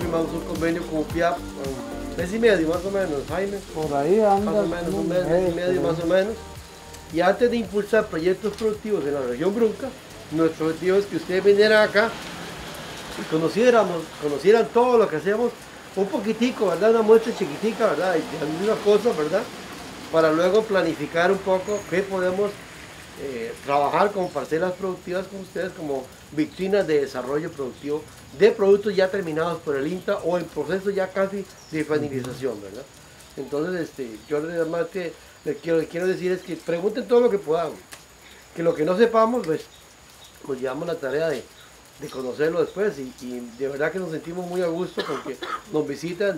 firmamos un convenio con UPIAP, un mes y medio más o menos, Jaime. Por ahí anda. Más o menos, un mes y medio más o menos. Y antes de impulsar proyectos productivos en la región Brunca, nuestro objetivo es que ustedes vinieran acá y conocieran todo lo que hacemos, un poquitico, ¿verdad? Una muestra chiquitica, ¿verdad? Y algunas cosas, ¿verdad? Para luego planificar un poco qué podemos trabajar como parcelas productivas con ustedes, como vitrinas de desarrollo productivo de productos ya terminados por el INTA o en proceso ya casi de finalización, ¿verdad? Entonces, yo además que lo que quiero decir es que pregunten todo lo que podamos, que lo que no sepamos, pues llevamos la tarea de conocerlo después y de verdad que nos sentimos muy a gusto con que nos visitan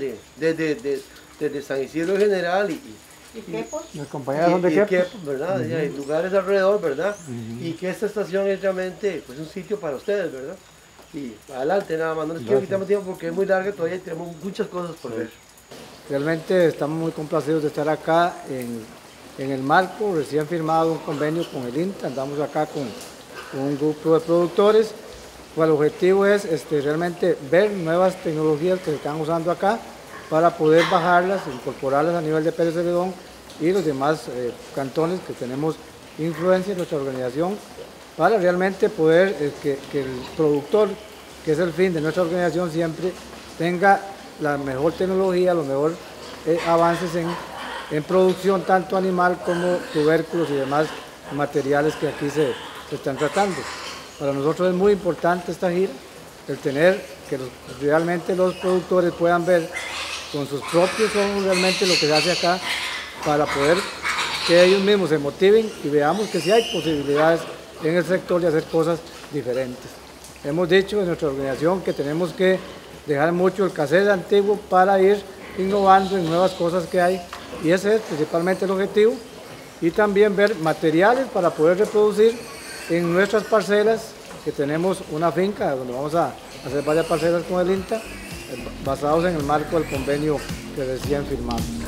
desde San Isidro en general y Quepos. Las compañías son de Quepos, ¿verdad? Y hay lugares alrededor, ¿verdad? Y que esta estación es realmente pues, un sitio para ustedes, ¿verdad? Y adelante nada más, no les quiero quitar más tiempo porque es muy larga, todavía tenemos muchas cosas por ver. Realmente estamos muy complacidos de estar acá en el marco, recién firmado un convenio con el INTA, andamos acá con un grupo de productores. Pues el objetivo es realmente ver nuevas tecnologías que se están usando acá para poder bajarlas, incorporarlas a nivel de Pérez Celedón y los demás cantones que tenemos influencia en nuestra organización para realmente poder que el productor, que es el fin de nuestra organización, siempre tenga la mejor tecnología, los mejores avances en producción, tanto animal como tubérculos y demás materiales que aquí se están tratando. Para nosotros es muy importante esta gira, el tener que realmente los productores puedan ver con sus propios ojos realmente lo que se hace acá para poder que ellos mismos se motiven y veamos que sí hay posibilidades en el sector de hacer cosas diferentes. Hemos dicho en nuestra organización que tenemos que dejar mucho el cassette antiguo para ir innovando en nuevas cosas que hay y ese es principalmente el objetivo y también ver materiales para poder reproducir en nuestras parcelas, que tenemos una finca donde vamos a hacer varias parcelas con el INTA basados en el marco del convenio que recién firmamos.